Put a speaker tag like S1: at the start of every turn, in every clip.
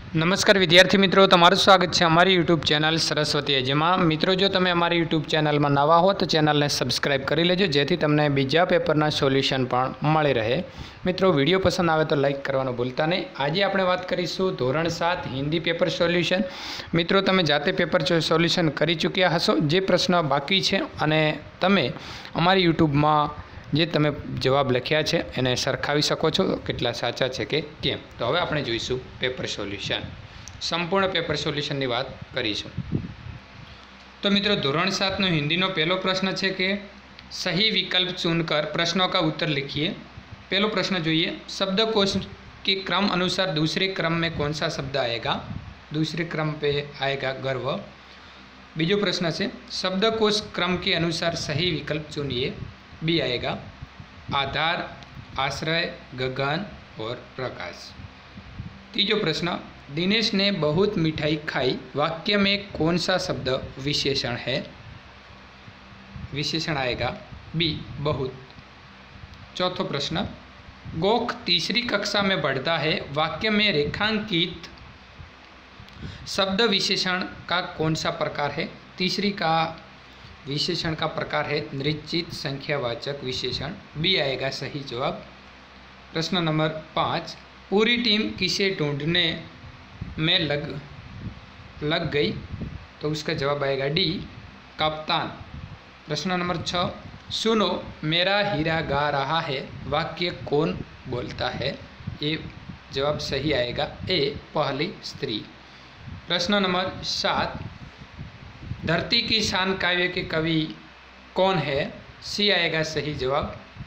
S1: નમસ્કાર વિદ્યાર્થી મિત્રો, તમારું સ્વાગત છે અમારી યુટ્યુબ ચેનલ સરસ્વતી એજમાં। મિત્રો, જો તમે અમારી યુટ્યુબ ચેનલમાં નવા હો તો ચેનલને સબસ્ક્રાઈબ કરી લેજો, જેથી તમને બીજા પેપરના સોલ્યુશન પણ મળી રહે। મિત્રો, વિડીયો પસંદ આવે તો લાઇક કરવાનું ભૂલતા નહીં। આજે આપણે વાત કરીશું ધોરણ 7 હિન્દી પેપર સોલ્યુશન। મિત્રો, તમે જાતે પેપર સોલ્યુશન કરી ચૂક્યા હશો। જે પ્રશ્ન બાકી છે અને તમે અમારી યુટ્યુબમાં જે તમે જવાબ લખ્યા છે એને સરખાવી શકો છો કેટલા સાચા છે કે કેમ। તો હવે આપણે જોઈશું પેપર સોલ્યુશન, સંપૂર્ણ પેપર સોલ્યુશનની વાત કરીશું। तो मित्रों, धोरण 7 नो हिंदी नो पहलो प्रश्न है कि सही विकल्प चुनकर प्रश्नों का उत्तर लिखिए। पहलो प्रश्न जोइए, शब्दकोश के क्रम अनुसार दूसरे क्रम में कौन सा शब्द आएगा? दूसरे क्रम पे आएगा गर्व। बीजो प्रश्न है, शब्दकोश क्रम के अनुसार सही विकल्प चुनिए। बी आएगा आधार, आश्रय, गगन और प्रकाश। तीजो प्रश्न, दिनेश ने बहुत मिठाई खाई, वाक्य में कौन सा शब्द विशेषण है? विशेषण आएगा बी बहुत। चौथो प्रश्न, गोख तीसरी कक्षा में पढ़ता है, वाक्य में रेखांकित शब्द विशेषण का कौन सा प्रकार है? तीसरी का विशेषण का प्रकार है निश्चित संख्यावाचक विशेषण। बी आएगा सही जवाब। प्रश्न नंबर 5, पूरी टीम किसे ढूंढने में लग गई? तो उसका जवाब आएगा डी कप्तान। प्रश्न नंबर 6, सुनो मेरा हीरा गा रहा है, वाक्य कौन बोलता है? ये जवाब सही आएगा ए पहली स्त्री। प्रश्न नंबर 7, धरती की शान काव्य के कवि कौन है? सी आएगा सही जवाब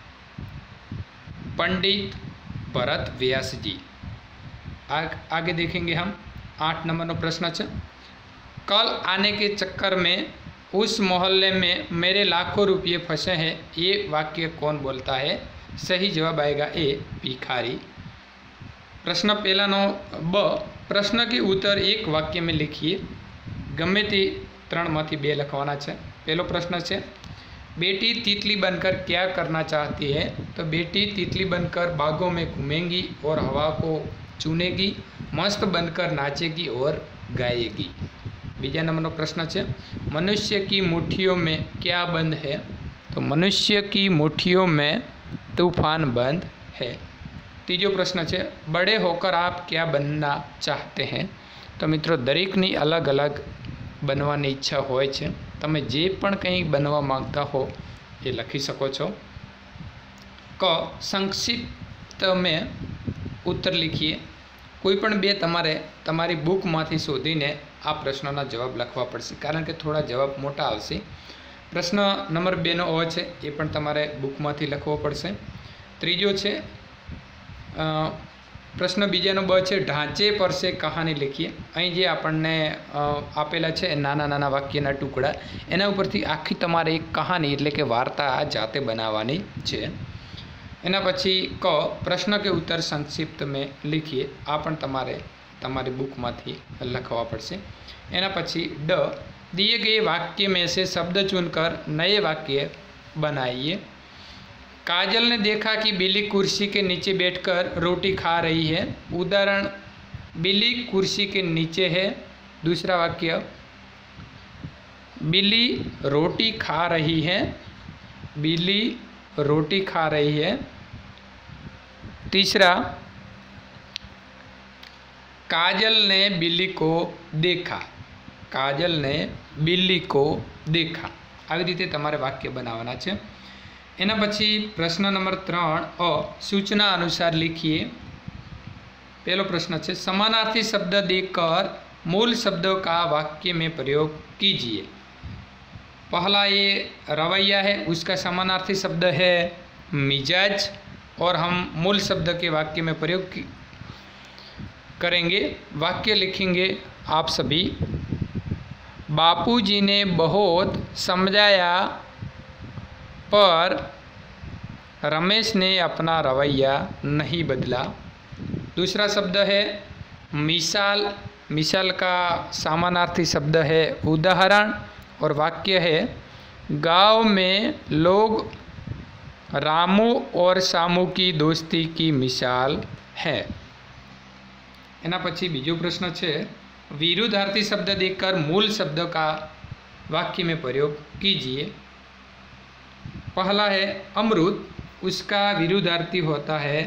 S1: पंडित भरत व्यास जी। आगे देखेंगे हम 8 नंबर नो प्रश्न है, कल आने के चक्कर में उस मोहल्ले में मेरे लाखों रुपये फंसे हैं, ये वाक्य कौन बोलता है? सही जवाब आएगा ए भिखारी। प्रश्न पहला नो ब, प्रश्न के उत्तर एक वाक्य में लिखिए। गमे ते 3 मांथी 2 लखवाना है। पहलो प्रश्न है, बेटी तितली बनकर क्या करना चाहती है? तो बेटी तितली बनकर बागों में घूमेंगी और हवा को चुनेगी, मस्त बनकर नाचेगी और गाएगी। बीजा नंबर प्रश्न है, मनुष्य की मुट्ठियों में क्या बंद है? तो मनुष्य की मुट्ठियों में तूफान बंद है। तीजो प्रश्न है, बड़े होकर आप क्या बनना चाहते हैं? तो मित्रों, दरेकनी अलग अलग बनवानी इच्छा होय छे। तमे जे पण कंई बनवा मांगता हो ये लखी सको छो। क, संक्षिप्त में उत्तर लिखिए। कोईपण बे तमारे तमारी बुकमांथी शोधीने आ प्रश्नोना जवाब लखवा पड़शे, कारण के थोड़ा जवाब मोटा आवशे। प्रश्न नंबर 2 नो अ छे ए पण तमारे बुकमांथी लखवो पड़शे। त्रीजो छे प्रश्न बीजानो ब छे, ढांचे पर से कहानी लिखिए। अहीं जे आपणने आपेला छे नाना नाना वाक्यना टुकड़ा, एना उपरथी आखी तमारे एक कहानी एटले के वार्ता जाते बनावानी छे। एना पछी क, प्रश्न के उत्तर संक्षिप्त में लिखिए। आ पण तमारे तमारी बुकमांथी लखवा पड़शे। एना पछी ड, दिए गए वाक्य में से शब्द चुनकर नए वाक्य बनाइए। काजल ने देखा कि बिल्ली कुर्सी के नीचे बैठकर रोटी खा रही है। उदाहरण, बिल्ली कुर्सी के नीचे है। दूसरा वाक्य, बिल्ली रोटी खा रही है। बिल्ली रोटी खा रही है। तीसरा, काजल ने बिल्ली को देखा। काजल ने बिल्ली को देखा। આવી રીતે તમારે વાક્ય બનાવવાના છે। एना पछी प्रश्न नंबर 3 अ, सूचना अनुसार लिखिए। पहलो प्रश्न है, समानार्थी शब्द देकर मूल शब्दों का वाक्य में प्रयोग कीजिए। पहला ये रवैया है, उसका समानार्थी शब्द है मिजाज, और हम मूल शब्द के वाक्य में प्रयोग करेंगे। वाक्य लिखेंगे आप सभी, बापूजी ने बहुत समझाया पर रमेश ने अपना रवैया नहीं बदला। दूसरा शब्द है मिसाल। मिसाल का समानार्थी शब्द है उदाहरण, और वाक्य है गांव में लोग रामू और सामू की दोस्ती की मिसाल है। एना पछी बीजो प्रश्न है, विरुद्धार्थी शब्द देकर मूल शब्द का वाक्य में प्रयोग कीजिए। पहला है अमृत, उसका विरुद्धार्थी होता है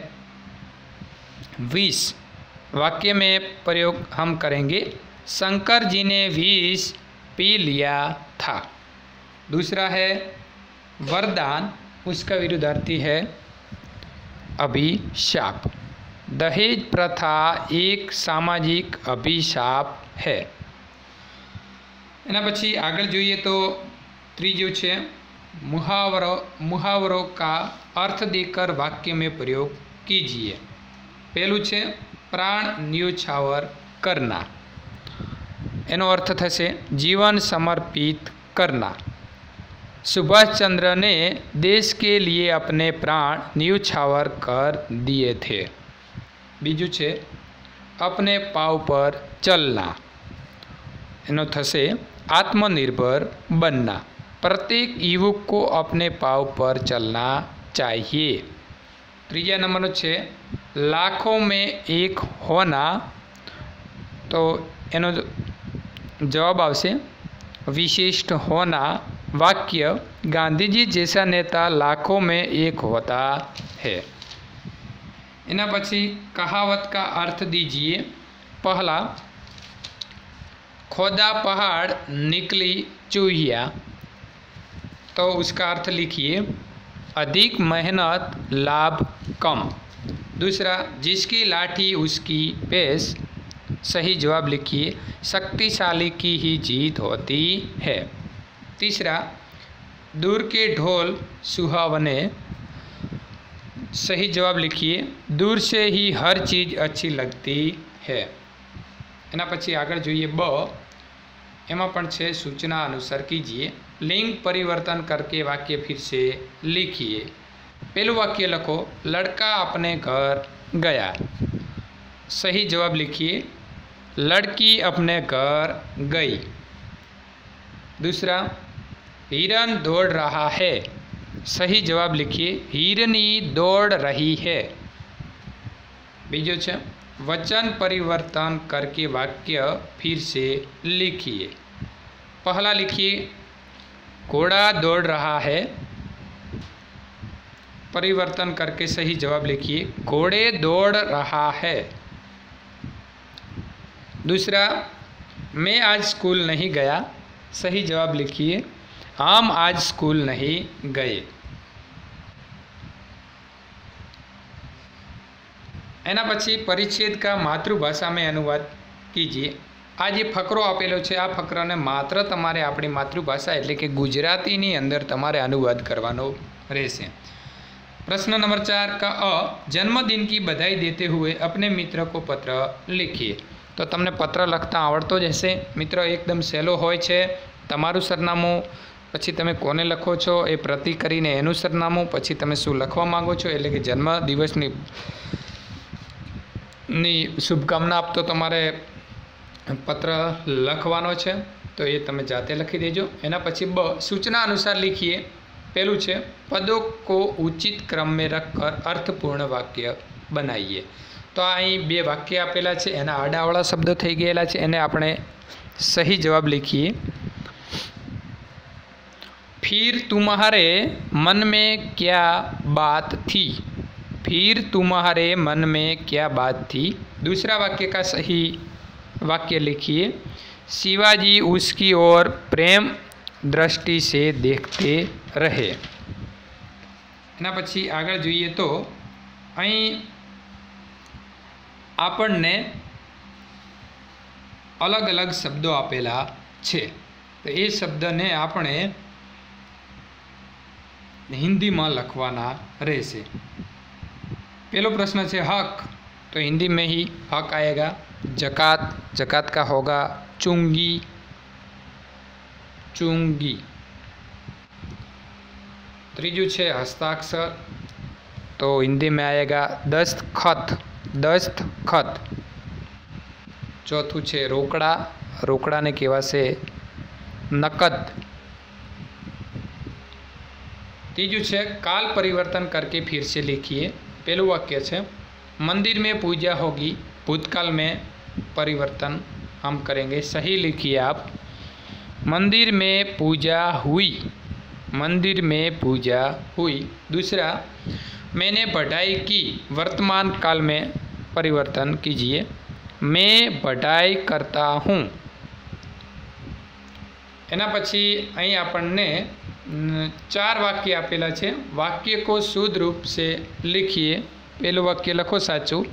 S1: विष। वाक्य में प्रयोग हम करेंगे, शंकर जी ने विष पी लिया था। दूसरा है वरदान, उसका विरुद्धार्थी है अभिशाप। दहेज प्रथा एक सामाजिक अभिशाप है। एना पछी आगळ जोईए तो त्रीजो छे मुहावरों का अर्थ देकर वाक्य में प्रयोग कीजिए। पहलू छे प्राण न्योछावर करना, एनो अर्थ थशे जीवन समर्पित करना। सुभाष चंद्र ने देश के लिए अपने प्राण न्योछावर कर दिए थे। बीजू छे अपने पाव पर चलना, एनो थशे आत्मनिर्भर बनना। प्रत्येक युवक को अपने पाव पर चलना चाहिए। तीजा नंबर छे लाखों में एक होना, तो एनो जवाब आवशे विशिष्ट होना। वाक्य गांधी जी जैसा नेता लाखों में एक होता है। एना पछी कहावत का अर्थ दीजिए। पहला, खोदा पहाड़ निकली चूहिया, तो उसका अर्थ लिखिए अधिक मेहनत लाभ कम। दूसरा, जिसकी लाठी उसकी पेश, सही जवाब लिखिए शक्तिशाली की ही जीत होती है। तीसरा, दूर के ढोल सुहावने, सही जवाब लिखिए दूर से ही हर चीज़ अच्छी लगती है। एना पछी आगळ जोईए ब, एमां पण छे सूचना अनुसार कीजिए। लिंग परिवर्तन करके वाक्य फिर से लिखिए। पहलू वाक्य लखो लड़का अपने घर गया, सही जवाब लिखिए लड़की अपने घर गई। दूसरा, हिरन दौड़ रहा है, सही जवाब लिखिए हिरनी दौड़ रही है। बीजो छे वचन परिवर्तन करके वाक्य फिर से लिखिए। पहला लिखिए घोड़ा दौड़ रहा है, परिवर्तन करके सही जवाब लिखिए घोड़े दौड़ रहा है। दूसरा, मैं आज स्कूल नहीं गया, सही जवाब लिखिए हम आज स्कूल नहीं गए। एना पछी परिच्छेद का मातृभाषा में अनुवाद कीजिए। आज ये फकरो आपेलो छे, आ फकराने मात्र तमारे आपणी मातृभाषा एटले के गुजरातीनी अंदर तमारे अनुवाद करवानो रहेशे। प्रश्न नंबर 4 का अ, जन्मदिन की बधाई देते हुए अपने मित्र को पत्र लिखिए। तो तमने पत्र लखता आवड़तो ज हशे मित्र, एकदम सहेलो होय छे। तमारुं सरनामું, पछी तमे कोने लखो छो ए प्रति करीने एनुं सरनामું, पछी तमे शुं लखवा मांगो छो एटले के जन्मदिवसनी शुभकामना आपतो तमारे पत्र लखवानो छे, तो ये तमे जाते लखी देजो। एना पछी ब, सूचना अनुसार लिखिए। पहलू छे पदों को उचित क्रम में रखकर अर्थपूर्ण वाक्य बनाइए। तो अहीं बे वाक्य आपेला छे, एना आडावाळा शब्द थई गयेला छे, एने आपणे सही जवाब लिखिए। फिर तुम्हारे मन में क्या बात थी, फिर तुम्हारे मन में क्या बात थी। दूसरा वाक्य का सही वाक्य लिखिए शिवाजी उसकी ओर प्रेम दृष्टि से देखते रहे। एना पछी आगळ जोईए तो अहीं आपणने अलग अलग शब्दों आपेला छे, तो ये शब्द ने आपणे हिंदी में लखवाना रहेशे। पहलो प्रश्न है हक, तो हिंदी में ही हक आएगा। जकात, जकात का होगा चुंगी, चुंगी। तीजू है हस्ताक्षर, तो हिंदी में आएगा दस्तखत, दस्तखत। चौथू है रोकड़ा, रोकड़ा ने कहेवाशे नकद। तीजू है काल परिवर्तन करके फिर से लिखिए। पहलू वाक्य है मंदिर में पूजा होगी भूतकाल में परिवर्तन हम करेंगे। सही लिखिए आप। मंदिर में पूजा हुई, मंदिर में पूजा हुई। दूसरा, मैंने पढ़ाई की, वर्तमान काल में परिवर्तन कीजिए। मैं पढ़ाई करता हूँ। एना पछी અહીં આપણને 4 वाक्य आपेला है। वाक्य को शुद्ध रूप से लिखिए। पहलू वाक्य लखो साचू,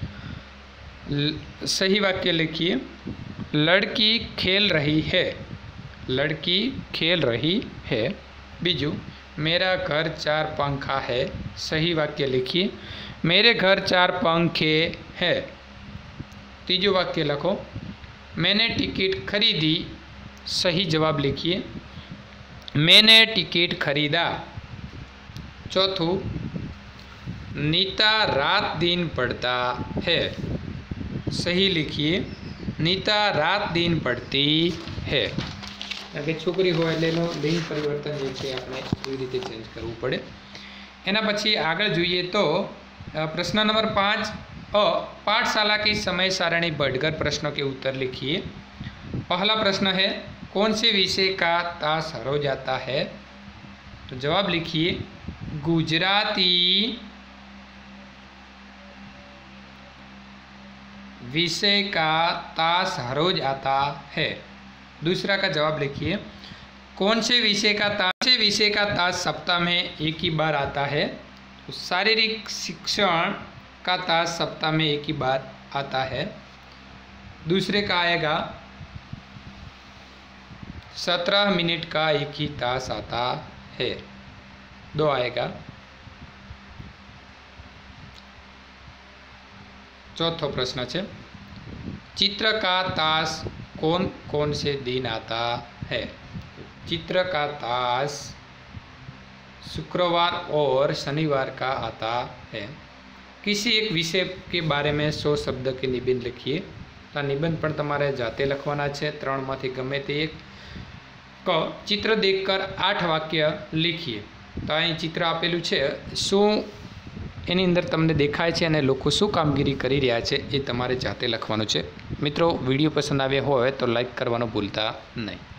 S1: सही वाक्य लिखिए। लड़की खेल रही है, लड़की खेल रही है। बीजू, मेरा घर 4 पंखा है, सही वाक्य लिखिए। मेरे घर 4 पंखे हैं। तीजू वाक्य लखो, मैंने टिकट खरीदी, सही जवाब लिखिए। मैंने टिकट खरीदा। चौथू, नीता रात दिन पढ़ता है, सही लिखिए। नीता रात दिन पढ़ती है। आगे छोकरी हो એટલે લિંગ પરિવર્તન જે છે આપણે કેવી રીતે ચેન્જ કરવું પડે। એના પછી આગળ જોઈએ તો प्रश्न नंबर 5 अ, पाठशाला की समय सारणी बढ़कर प्रश्नों के उत्तर लिखिए। पहला प्रश्न है, कौन से विषय का तास हो जाता है? तो जवाब लिखिए, गुजराती विषय का तास रोज आता है। दूसरा का जवाब लिखिए, कौन से विषय का तास सप्ताह में एक ही बार आता है? तो शारीरिक शिक्षण का तास सप्ताह में एक ही बार आता है। दूसरे का आएगा 17 मिनट का एक ही तास आता है। 2 आएगा। चौथा प्रश्न है, चित्र का तास कौन कौन से दिन आता है? चित्र का तास शुक्रवार और शनिवार का आता है। किसी एक विषय के बारे में 100 शब्द के निबंध लिखिए। तो निबंध पण तमारे जाते लखवाना है। 3 मांथी गमे ते एक। क, चित्र देखकर 8 वाक्य लिखिए। तो अहीं चित्र आपेलू है, शू एनी अंदर तमने देखाय छे अने लोको शुं कामगीरी करी रह्या छे ए तमारे जाते लखवानुं छे। मित्रों, विडियो पसंद आव्यो होय तो लाइक करवानुं भूलता नहीं।